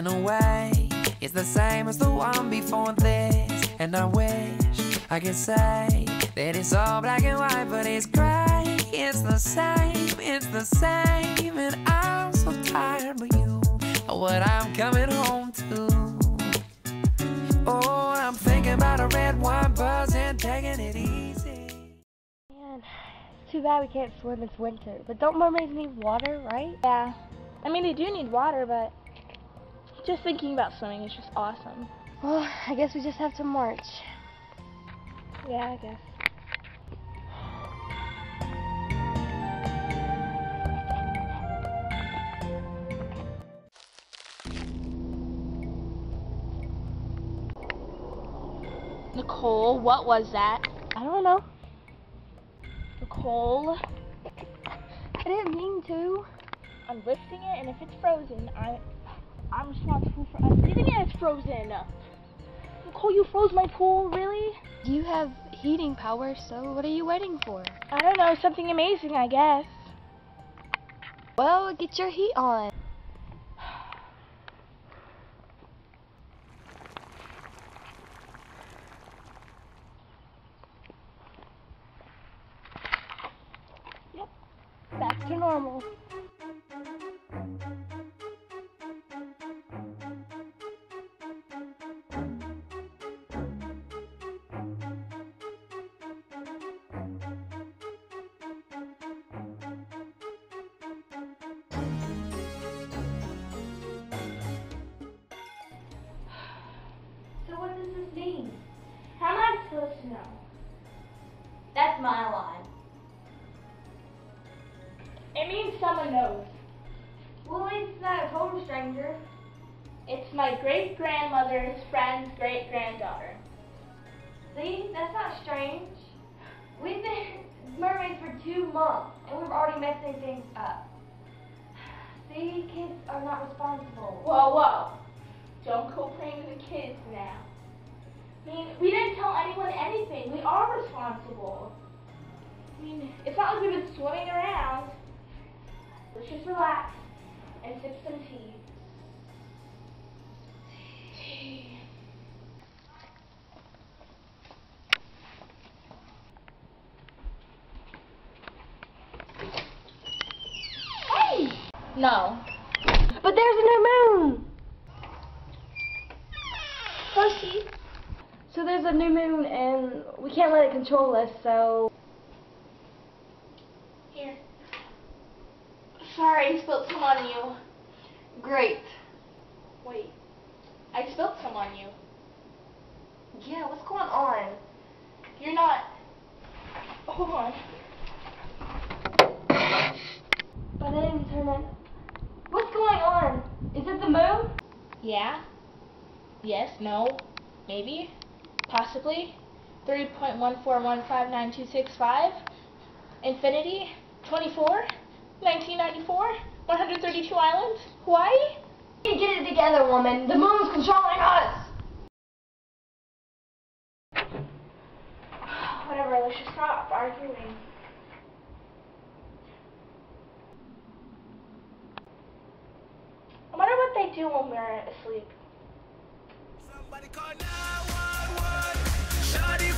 In a way, it's the same as the one before this. And I wish I could say that it's all black and white, but it's gray. It's the same, and I'm so tired, but you are what I'm coming home to. Oh, I'm thinking about a red wine buzz and taking it easy. Man, it's too bad we can't swim, it's winter. But don't mermaids need water, right? Yeah. I mean, they do need water, but just thinking about swimming is just awesome. Well, I guess we just have to march. Yeah, I guess. Nicole, what was that? I don't know. Nicole, I didn't mean to. I'm lifting it, and if it's frozen, I'm responsible for unseating it. It's frozen. Nicole, you froze my pool, really? You have heating power, so what are you waiting for? I don't know, something amazing, I guess. Well, get your heat on. Yep, back to normal. So what does this mean? How am I supposed to know? That's my line. It means someone knows. Well, it's not a total stranger. It's my great-grandmother's friend's great-granddaughter. See, that's not strange. We've been mermaids for 2 months, and we're already messing things up. See, kids are not responsible. Whoa, whoa. Don't go playing with the kids now. I mean, we didn't tell anyone anything. We are responsible. I mean, it's not like we've been swimming around. Let's just relax and sip some tea. Tea. Hey! No. But there's a new moon! Pussy. So there's a new moon, and we can't let it control us, so... Here. Sorry, I spilled some on you. Great. Wait. I spilled some on you. Yeah, what's going on? You're not... Hold on. But I didn't turn it... What's going on? Is it the moon? Yeah. Yes, no, maybe, possibly. 3.1415925. Infinity. 24. 1994. 132 islands. Hawaii. Get it together, woman. The moon's controlling us. Whatever, let's just stop arguing. I wonder what they do when we're asleep. Somebody call 911. Shawty